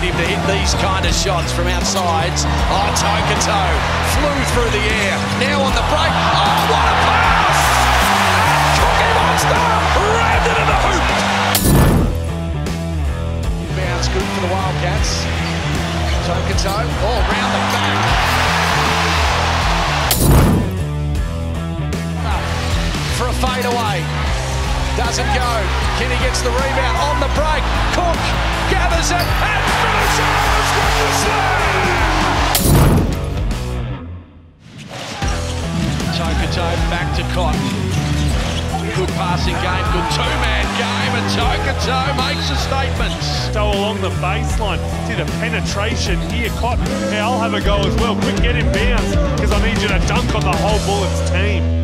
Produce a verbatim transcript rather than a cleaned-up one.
need him to hit these kind of shots from outsides. Oh, toe-to-toe, flew through the air. Now on the break. Oh, what a pass! Cookie Monster rammed it in the hoop. Bounce good for the Wildcats. Toe-to-toe, all round the back. For a fadeaway. Doesn't go. Kenny gets the rebound on the break. Cook gathers it and finishes with the slam! Toe-to-toe back to Cotton. Good passing game, good two-man game, and toe-to-toe makes a statement. Stow along the baseline, did a penetration here. Cotton, yeah, I'll have a go as well. Quick, get him bounce, because I need you to dunk on the whole Bullets team.